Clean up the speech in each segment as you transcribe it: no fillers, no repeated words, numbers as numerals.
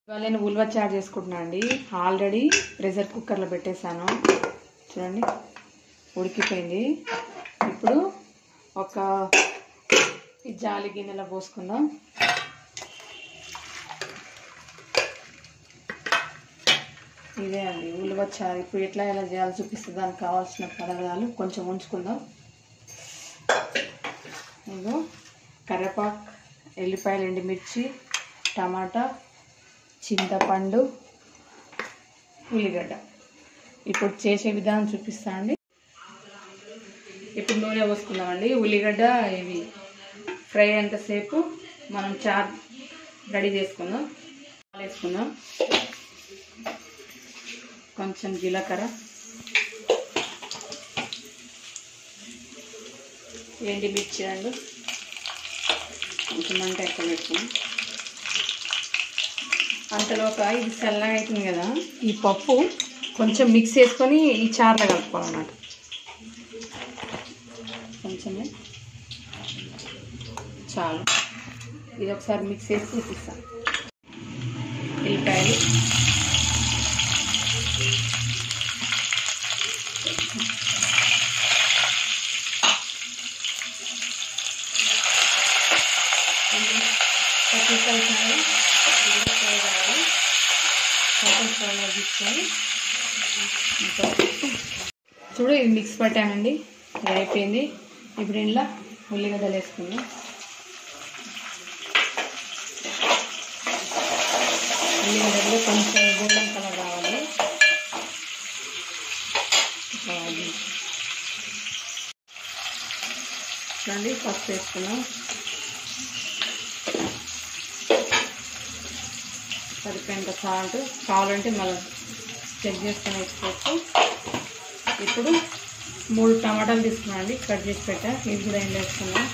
ఇవాళ నేను ఉల్వ చారు చేసుకుంటున్నా అండి. ఆల్రెడీ ప్రెషర్ కుక్కర్లో పెట్టేశాను. చూడండి ఉడికిపోయింది. ఇప్పుడు ఒక జాలి గిన్నెలో పోసుకుందాం. ఇదే అండి ఉల్వ చారు. ఇప్పుడు ఎట్లా ఎలా చేయాలో చూపిస్తుంది. దానికి కావాల్సిన పదార్థాలు కొంచెం ఉంచుకుందాం. ఇదిగో కరివేపాకు, ఎల్లిపాయలు, ఎండుమిర్చి, టమాటా, చింతపండు, ఉల్లిగడ్డ. ఇప్పుడు చేసే విధానం చూపిస్తా అండి. ఇప్పుడు నూనె పోసుకుందామండి. ఉల్లిగడ్డ ఇవి ఫ్రై అంతసేపు మనం చారు రెడీ చేసుకుందాం. వేసుకుందాం కొంచెం జీలకర్ర, ఎండుమిర్చి అండి, కొంచెం మంట ఎక్కువ పెట్టుకున్నాం. అంతలోక ఇది చల్లగా అవుతుంది కదా, ఈ పప్పు కొంచెం మిక్స్ చేసుకొని ఈ చారులో కలుపుకోవాలన్నమాట. కొంచెమే చాలు. ఇది ఒకసారి మిక్స్ చేసి చూపిస్తాను. ఎల్లిపాయలు, పచ్చిమిరపకాయలు తీసుకొని చూడు ఇది మిక్స్ పట్టానండి. ఇది అయిపోయింది. ఇప్పుడు ఇంట్లో ఉల్లిగడ్డలు వేసుకుందాం. ఉల్లిగడ్డలు కొంచెం గోల్డెన్ కలర్ రావాలి. చూడండి పసుపు వేసుకున్నాం. సరిపోయేంత సాల్ట్, కావాలంటే మళ్ళీ చెక్ చేసుకొని వేసుకోవచ్చు. ఇప్పుడు 3 టమాటాలు తీసుకున్నాం అండి, కట్ చేసి పెట్టా. ఇది కూడా ఏం వేసుకున్నాం.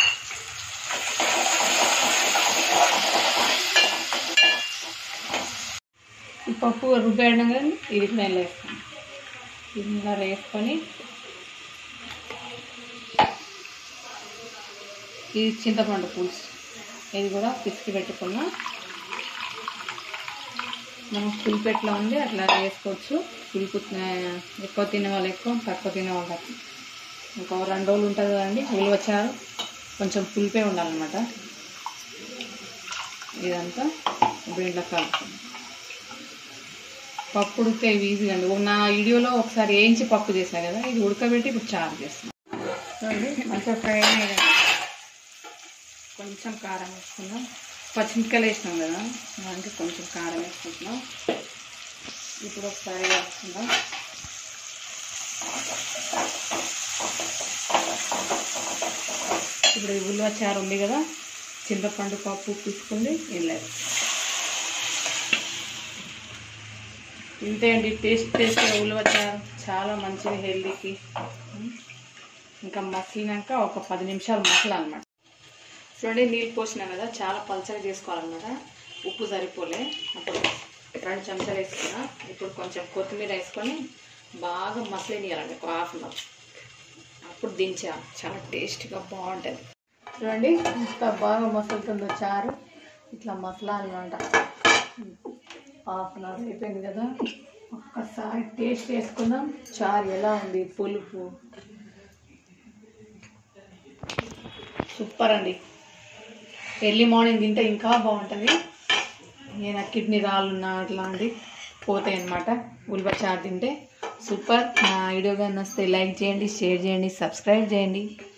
ఈ పప్పు రుబ్బేయడం కానీ ఇది కూడా ఇలా వేసుకున్నాం. ఇది ఇలా వేసుకొని ఇది చింతపండు పులుసు, ఇది కూడా పిసికి పెట్టుకున్నాం. మనం పులిపెట్లో ఉంది అట్లా వేసుకోవచ్చు. పులుపు ఎక్కువ తినే వాళ్ళు ఎక్కువ, తక్కువ తినే వాళ్ళు తక్కువ. ఇంకో 2 రోజులు ఉంటుంది కదండి ఉల్వ చారు. కొంచెం పులిపే ఉండాలన్నమాట. ఇదంతా ఇప్పుడు ఇంట్లో కలుపుకుందాం. పప్పు ఉడితే ఈజీగా అండి. నా వీడియోలో ఒకసారి వేయించి పప్పు చేశాను కదా, ఇది ఉడకబెట్టి ఇప్పుడు చారు చేస్తున్నాం. చూడండి మంచిగా ఫ్రై అయినాయి. కొంచెం కారం వేసుకుందాం. పచ్చిమిరపకాయలు వేసినాం కదా, దానికి కొంచెం కారం వేసుకుంటున్నాం. ఇప్పుడు ఒకసారి వేసుకుందాం. ఇప్పుడు ఉల్వ చారు ఉంది కదా, చింతపండు పప్పు తీసుకుంది వెళ్ళలేదు. ఇంతే అండి. టేస్ట్గా ఉల్వ చారు చాలా మంచిది హెల్దీకి. ఇంకా మసిలినాక ఒక 10 నిమిషాలు మసలాలన్నమాట. చూడండి నీళ్ళు పోసినాం కదా, చాలా పలచగా చేసుకోవాలన్నమాట. ఉప్పు సరిపోలే, అప్పుడు 2 చెంచాలు వేసుకున్నా. ఇప్పుడు కొంచెం కొత్తిమీర వేసుకొని బాగా మసలినియాలండి ఒక 1/2 గంట. అప్పుడు దించా, చాలా టేస్ట్గా బాగుంటుంది. చూడండి ఇంత బాగా మసులుతుందో చారు. ఇట్లా మసలాలన్నమాట. 1/2 గంట అయిపోయింది కదా, ఒక్కసారి టేస్ట్ వేసుకుందాం. చారు ఎలా ఉంది, పులుపు సూపర్ అండి. ఎర్లీ మార్నింగ్ తింటే ఇంకా బాగుంటుంది. నేను కిడ్నీ రాళ్ళున్నా అట్లాంటివి పోతాయి అన్నమాట ఉల్వ చారు తింటే. సూపర్. నా వీడియో కానీ వస్తే లైక్ చేయండి, షేర్ చేయండి, సబ్స్క్రైబ్ చేయండి.